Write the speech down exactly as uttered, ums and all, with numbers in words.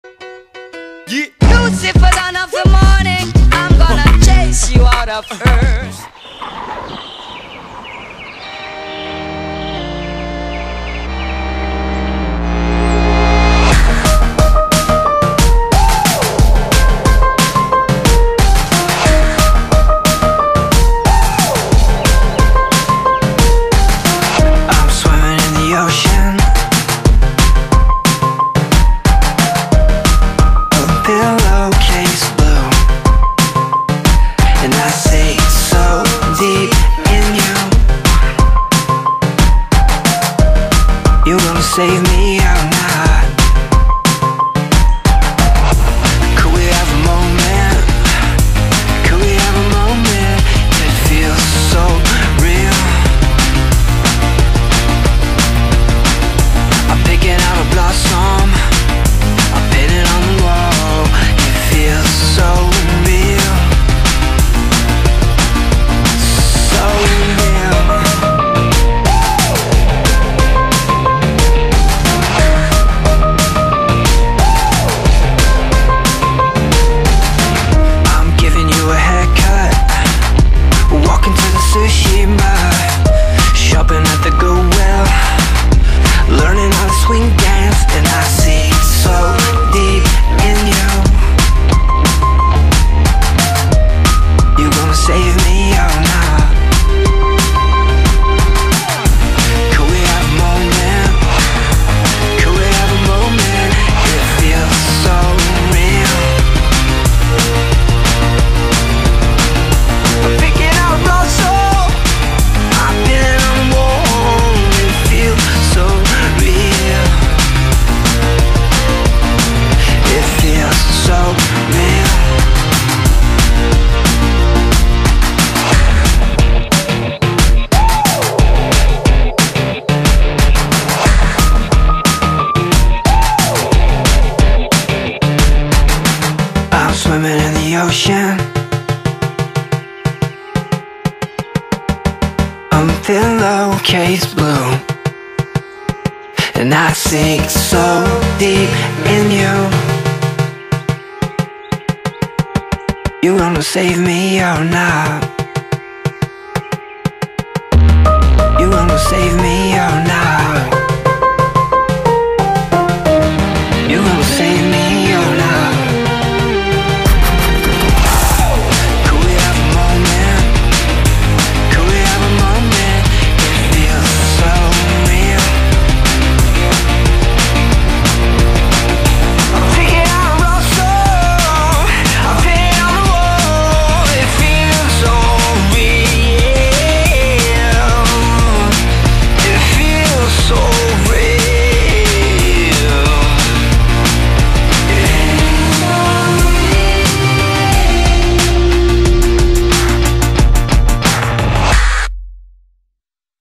Yeah. Lucifer, dawn of the morning, I'm gonna chase you out of earth. I'm swimming in the ocean, a pillowcase blue, and I sink so deep in you. You gonna save me or not? Could we have a moment? Could we have a moment that feels so real? I'm picking out a blossom, I pin it on the wall. It feels so real, so real. I'm giving you a haircut, walking to the sushi bar, shopping at the Goodwill, learning how to swing dance, and I see so deep in you. You gonna save me or not? Could we have a moment? Could we have a moment? It feels so real. I'm picking out a blossom, I've been on the wall. It feels so real. It feels so real. I'm swimming in the ocean, I'm pillowcase blue, and I sink so deep in you. You gonna save me or not?